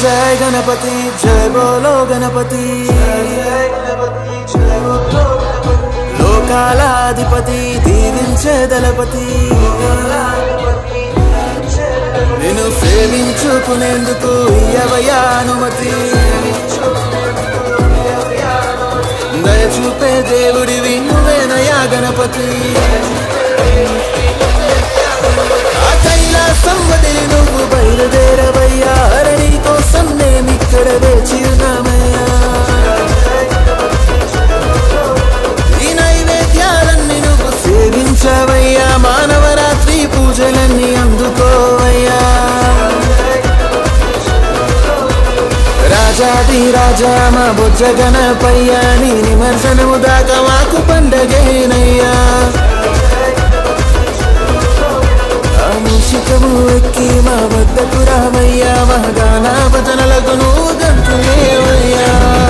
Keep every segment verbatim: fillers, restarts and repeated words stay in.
जय गणपति जय बोलो गणपति लोकालाधिपति दीविंचे दलपति నిన్ను సేవించుకునేందుకు ఇయ్యవయ్యా అనుమతి దయచూపే దేవుడివి నువ్వేనయ్యా గణపతి ఆ కైలాసం వదిలి నువ్వు బయలుదేరవయ్యా హరణి కోసం మేమిక్కడ వేచి ఉన్నామయ్యా ఈ నైవేద్యాలన్నీ నువ్వు సేవించవయ్యా మానవరాత్రి పూజలన్నీ అందుకోవయ్యా రాజాది రాజా మా బొజ్జ గణపయ్యా నీ నిమర్శనము దాకా మాకు పండగేనయ్యా ఆ మూషికము ఎక్కి మా వద్దకు రావయ్యా మా గాన భజనలకు నువ్వు గంతులేవయ్యా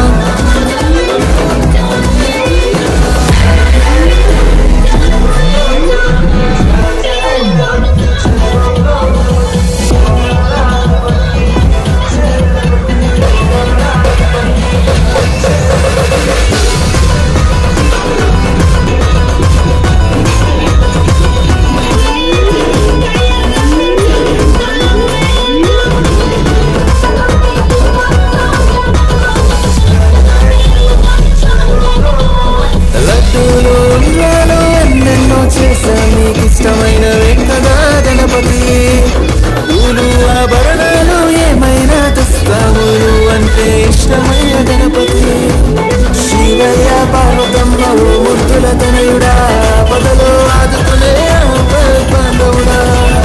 ఇష్టమైనవే కదా గణపతి పూలు ఆభరణాలు ఏమైనా తెస్తాము అంటే ఇష్టమైన గణపతి శివయ్య పార్వతమ్మ ముద్దుల తనయుడా పదలో ఆదుకునే బాంధవుడా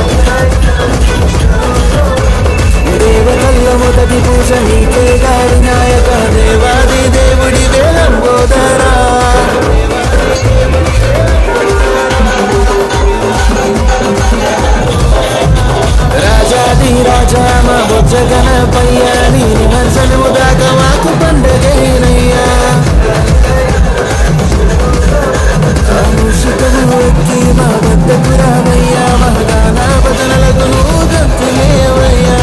దేవతల్లో మొదటి పూజ నీకే గారి నాయక దేవాది దేవుడి వేలంబోదరా రాజాది రాజా మా బొజ్జ గణపయ్యా నీ నిమర్శనము దాకా మాకు పండగేనయ్యా మూషికము ఎక్కి మా వద్దకు రావయ్యా మా గాన భజనలకు నువ్వు గంతులేవయ్యా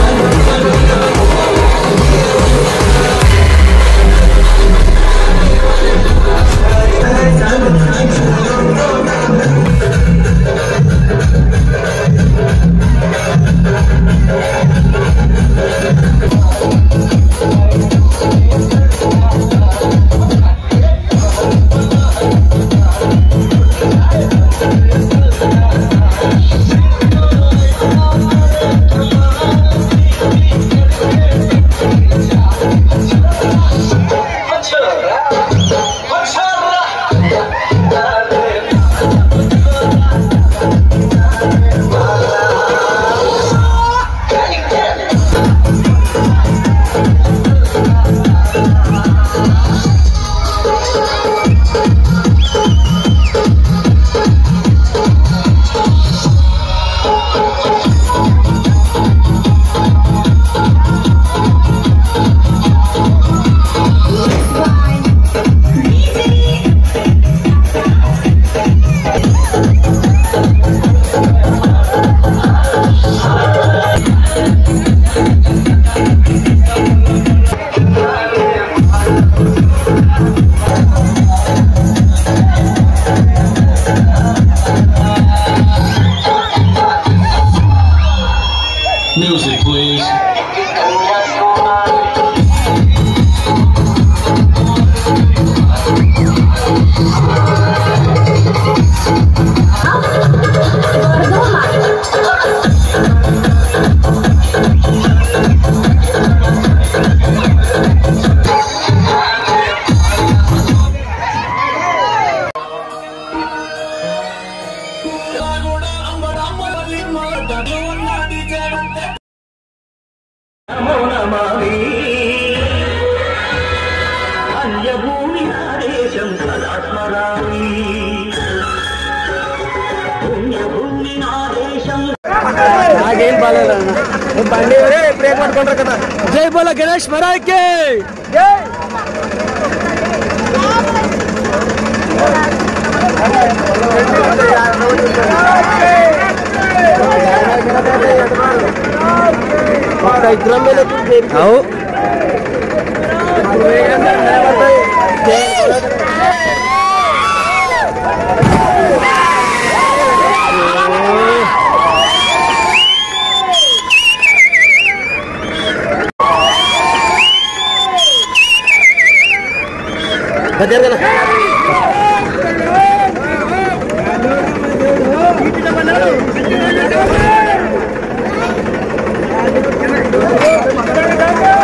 Music, please. जय बोलो गणेश महाराज के जय అవు Come on.